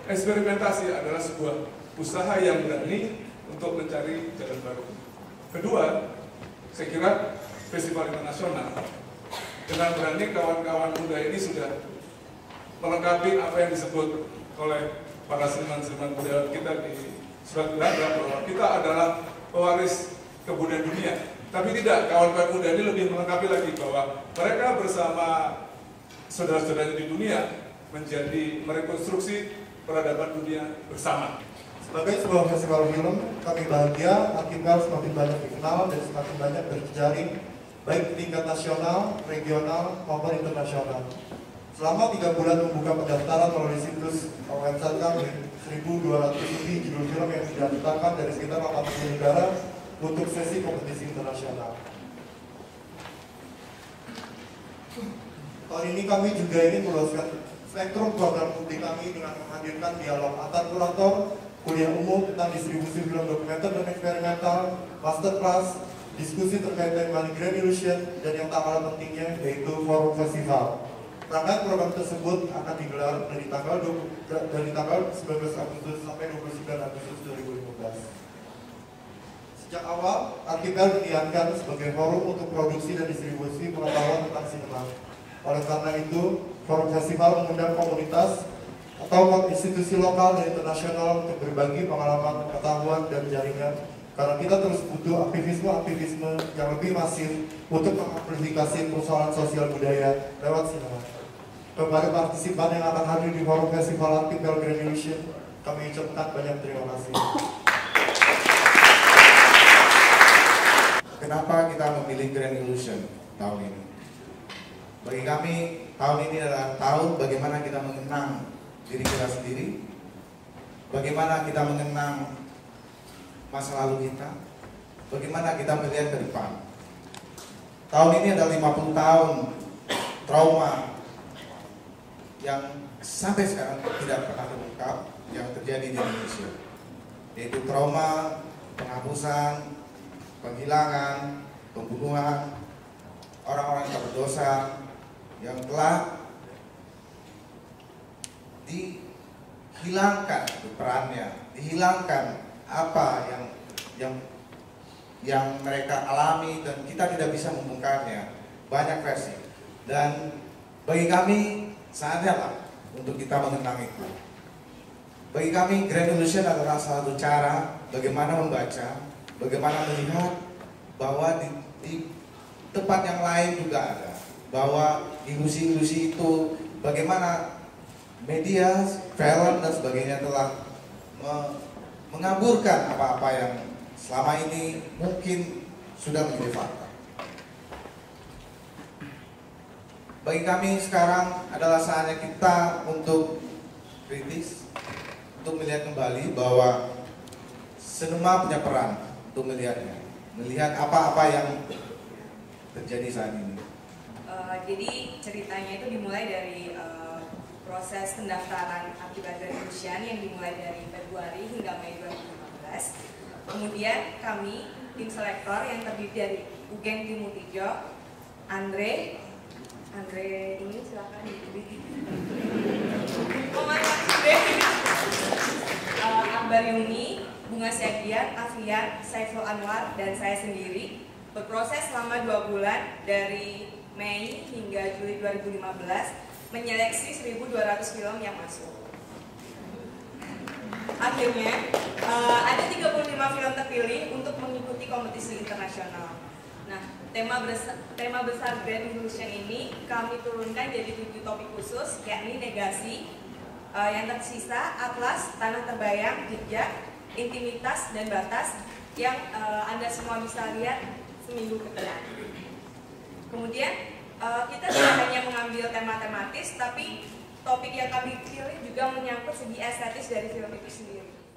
eksperimentasi adalah sebuah usaha yang berani untuk mencari jalan baru. Kedua, saya kira festival internasional dengan berani kawan-kawan muda ini sudah melengkapi apa yang disebut oleh para seniman-seniman budaya kita di Surat Berharga bahwa kita adalah pewaris kebudayaan dunia. Tapi tidak, kawan-kawan muda ini lebih melengkapi lagi bahwa mereka bersama saudara-saudaranya di dunia menjadi merekonstruksi peradaban dunia bersama. Sebagai sebuah festival film, kami bahagia Arkivel semakin banyak dikenal dan semakin banyak berjejaring baik di tingkat nasional, regional, maupun internasional. Selama 3 bulan membuka pendaftaran melalui situs website kami, 1.200 lebih judul film yang didaftarkan dari sekitar 80 negara untuk sesi kompetisi internasional. Tahun ini kami juga ingin meluaskan spektrum program studi kami dengan menghadirkan dialog antar kurator, kuliah umum tentang distribusi film dokumenter dan eksperimental, masterclass, diskusi terkait tema Grand Illusion, dan yang tak kalah pentingnya yaitu forum festival. Rangkaian program tersebut akan digelar dari tanggal 19 Agustus sampai 29 Agustus 2015. Sejak awal, Arkivel diniatkan sebagai forum untuk produksi dan distribusi pengetahuan tentang sinema. Oleh karena itu, forum festival mengundang komunitas atau institusi lokal dan internasional untuk berbagi pengalaman, pengetahuan, dan jaringan. Karena kita terus butuh aktivisme yang lebih masif untuk mengamplifikasi persoalan sosial budaya lewat sinema. Kepada partisipan yang akan hadir di forum festival Arkivel Grand Illusion, kami ucapkan banyak terima kasih. Kenapa kita memilih Grand Illusion tahun ini? Bagi kami, tahun ini adalah tahun bagaimana kita mengenang diri kita sendiri, bagaimana kita mengenang masa lalu kita, bagaimana kita melihat ke depan. Tahun ini adalah 50 tahun trauma yang sampai sekarang tidak pernah terungkap yang terjadi di Indonesia, yaitu trauma penghapusan, penghilangan, pembunuhan orang-orang yang berdosa yang telah dihilangkan perannya, dihilangkan apa yang mereka alami, dan kita tidak bisa membongkarnya. Banyak versi, dan bagi kami saatnya lah untuk kita mengenang itu. Bagi kami Grand Illusion adalah salah satu cara bagaimana membaca, bagaimana melihat bahwa di tempat yang lain juga ada, bahwa ilusi-ilusi itu bagaimana media, film dan sebagainya telah mengaburkan apa-apa yang selama ini mungkin sudah menjadi fakta. Bagi kami sekarang adalah saatnya kita untuk kritis, untuk melihat kembali bahwa sinema punya peran untuk melihatnya, melihat apa-apa yang terjadi saat ini. Jadi ceritanya itu dimulai dari proses pendaftaran Arkivel Grand Illusion yang dimulai dari Februari hingga Mei 2015. Kemudian kami, tim selektor yang terdiri dari Ugen Timutijo, Andre ini silakan Akbar Yumi, Bunga Syagian, Afian, Saiful Anwar, dan saya sendiri berproses selama 2 bulan dari Mei hingga Juli 2015 menyeleksi 1.200 film yang masuk. Akhirnya ada 35 film terpilih untuk mengikuti kompetisi internasional. Nah, tema besar Grand Illusion ini kami turunkan jadi 7 topik khusus, yakni negasi, yang tersisa, atlas, tanah terbayang, jejak, intimitas, dan batas, yang Anda semua bisa lihat seminggu ke depan. Kemudian kita tidak hanya mengambil tema tematis, tapi topik yang kami pilih juga menyangkut segi estetis dari film itu sendiri.